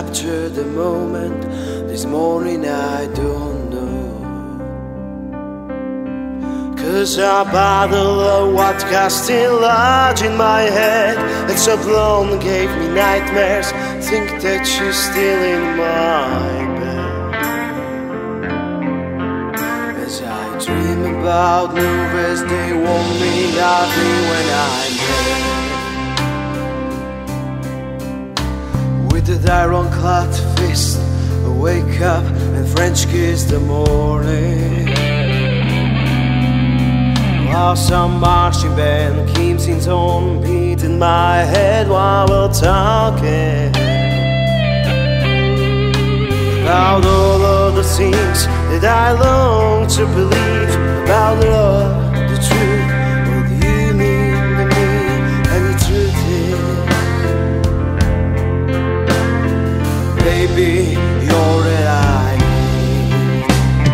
capture the moment. This morning I don't know, 'cause a bottle of vodka still large in my head. It's so blonde, gave me nightmares. Think that she's still in my bed. As I dream about movies, they want me nothing when I'm dead. With the iron-clad fist, I wake up and French kiss the morning, while some marching band keeps its own beat in my head while we're talking about all of the things that I long to believe, about love, the truth, what you mean to me. And the truth is, baby, you're that I need.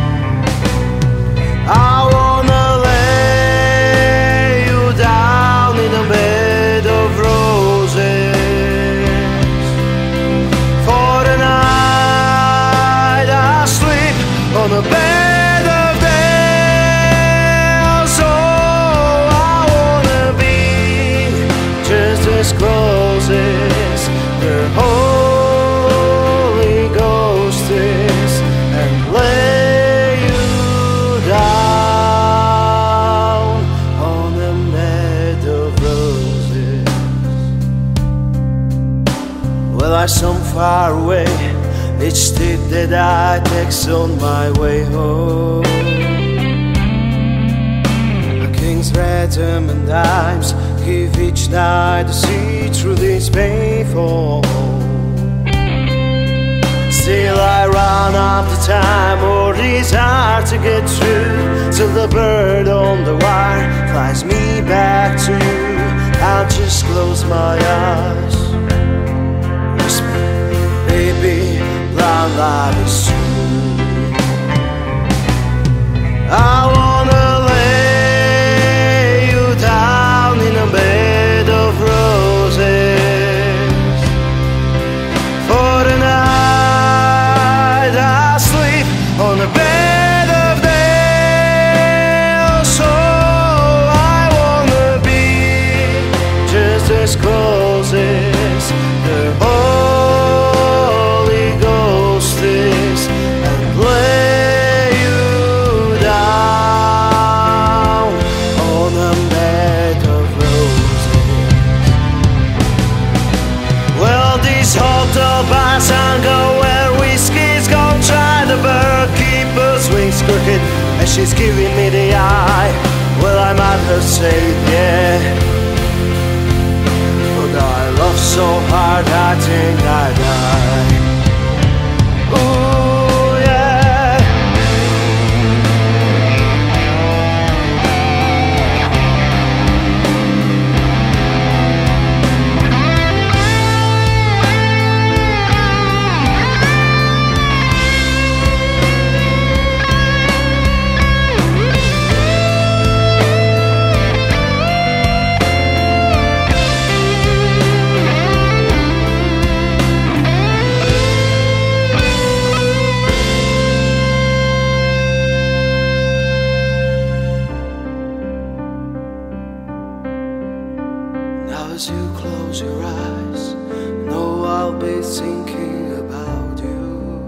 I wanna lay you down in a bed of roses. For the night I sleep on a bed of nails. Oh, I wanna be just as close as the Holy Ghost is, and lay you down on a bed of roses. Well, I'm so far away, each step that I take's on my way home. The king's rhythm and dimes give each night to see through this painful. Still I run up the time, or it's hard to get through, till the bird on the wire flies me back to you. I'll just close my eyes, whisper, baby, blind love is true. I wanna lay you down in a bed of roses. For the night I sleep on a bed of nails. So I wanna be just as close as the Holy Ghost is, and lay you down on a bed of roses. Well, this hotel bars and go where whiskey's gone dry. The barkeeper's wings crooked and she's giving me the eye. Well, I might have said yeah, but I love so hard I think I die. Ooh, yeah. Now as you close your eyes, know I'll be thinking about you,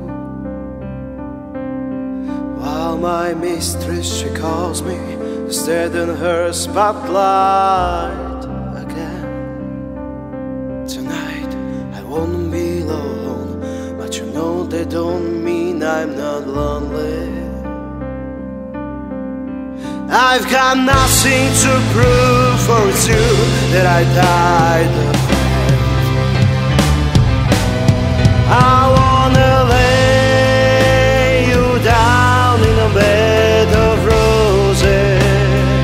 while my mistress, she calls me, instead in her spotlight again. Tonight I won't be alone, but you know that don't mean I'm not lonely. I've got nothing to prove, for it's you that I died of. I wanna lay you down in a bed of roses.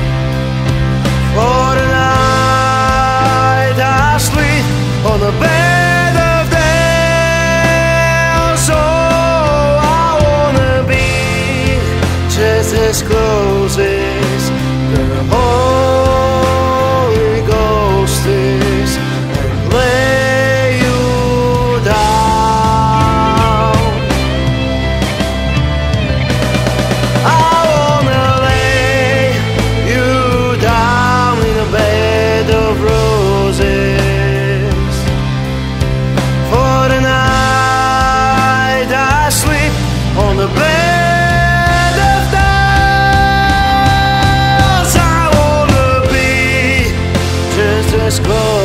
For the night I sleep on a bed of nails. Oh, I wanna be just as close as the Holy Ghost is. just close